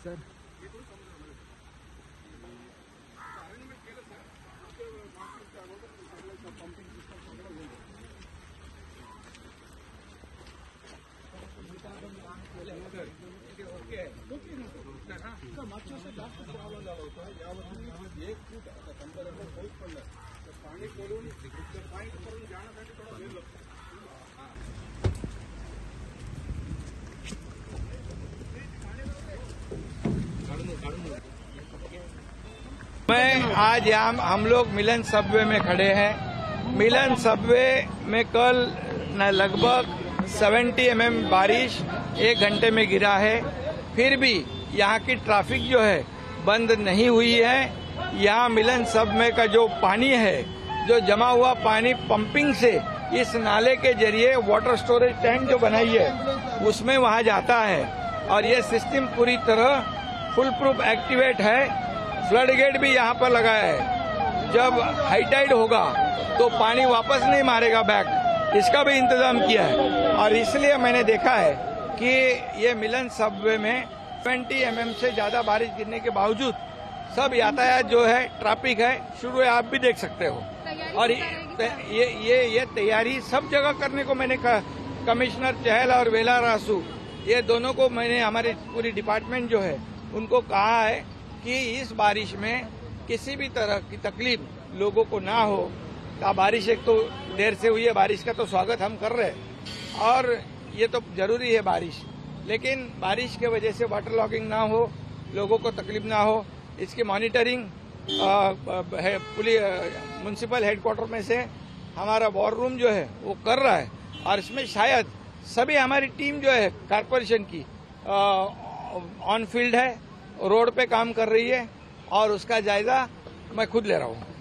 Sir मागच्या वर्षी जास्त प्रॉब्लेम झाला होता. यावर्षी 1 फूट आता कंपनीला पाऊस पडला तर पाणी पडून पाईप करून जाण्यासाठी थोडा वेळ लागतो. मैं आज यहाँ हम लोग मिलन सबवे में खड़े हैं। मिलन सबवे में कल लगभग 70 mm बारिश 1 घंटे में गिरा है, फिर भी यहाँ की ट्रैफिक जो है बंद नहीं हुई है। यहाँ मिलन सबवे का जो पानी है, जो जमा हुआ पानी पंपिंग से इस नाले के जरिए वाटर स्टोरेज टैंक जो बनाई है उसमें वहाँ जाता है और ये सिस्टम पूरी तरह फुल प्रूफ एक्टिवेट है। फ्लड गेट भी यहाँ पर लगाया है। जब हाई टाइड होगा तो पानी वापस नहीं मारेगा बैक, इसका भी इंतजाम किया है। और इसलिए मैंने देखा है कि ये मिलन सबवे में 20 mm से ज्यादा बारिश गिरने के बावजूद सब यातायात जो है ट्रैफिक है शुरू है, आप भी देख सकते हो। और ये तैयारी सब जगह करने को मैंने कमिश्नर चहल और वेला रासू ये दोनों को मैंने हमारी पूरी डिपार्टमेंट जो है उनको कहा है कि इस बारिश में किसी भी तरह की तकलीफ लोगों को ना हो। बारिश एक तो देर से हुई है, बारिश का तो स्वागत हम कर रहे हैं और ये तो जरूरी है बारिश, लेकिन बारिश के वजह से वाटर लॉगिंग ना हो, लोगों को तकलीफ ना हो, इसकी मॉनिटरिंग म्युनिसिपल हेडक्वार्टर में से हमारा वॉर रूम जो है वो कर रहा है। और इसमें शायद सभी हमारी टीम जो है कारपोरेशन की ऑन फील्ड है, रोड पे काम कर रही है और उसका जायजा मैं खुद ले रहा हूँ।